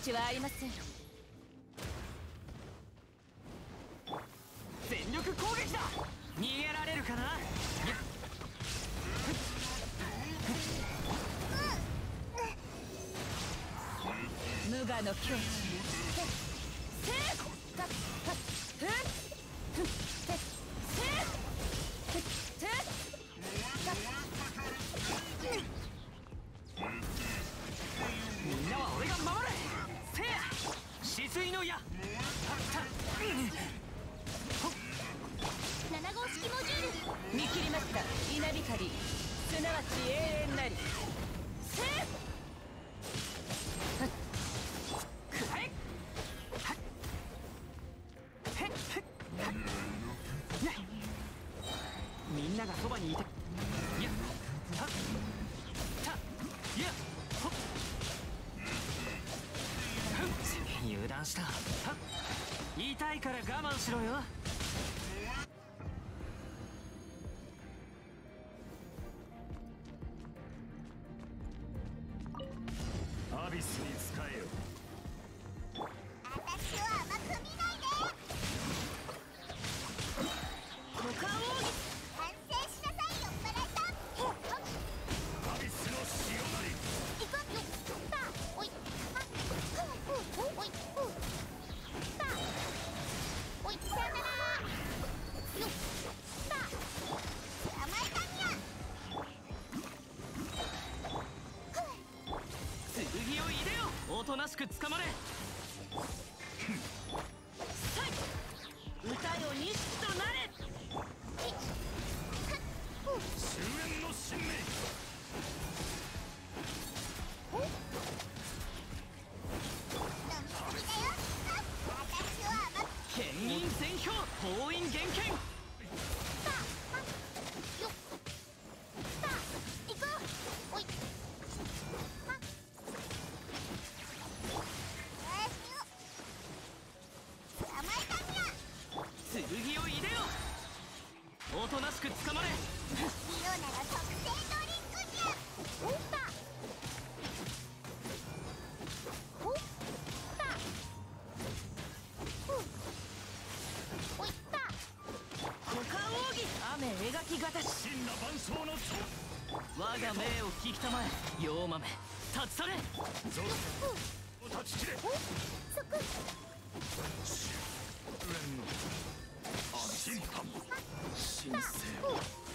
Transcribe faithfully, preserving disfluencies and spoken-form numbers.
ちはありません。 全力攻撃だ。逃げられるかな。やっ無我の境地。せっかっかっふっふっせっせっふっせっかっ。 みんなは俺が守れ。せや止水の矢。 なな号式モジュール見切りました。稲光すなわち永遠なり。せっくらえ。みんながそばにいて。やったたやほっ油断した。痛いから我慢しろよ。アビスに使えよ。 私を甘く見ないで。 股間奥義反省しなさいよ、バラさん。 アビスの潮なり。 行こうよ。たおいはおいたおいさよならよた甘えたにゃ。 剣を入れよ。おとなしく捕まれ。 歌よ錦となれ。 終焉の神明。 飲みすぎだよ。私を甘く牽引全票封印厳剣。 たよた行こう。おいは甘えたにゃ。 剣を入れよ。おとなしく捕まれ。 リオなら特製ドリンクじゃ。おったおったおいった股間奥義雨描きがたし。 真羅万象の長。我が命を聞きたまえ。妖豆立ち去れ。ゾロ立ち切れ。 おそこ終焉の審判神聖。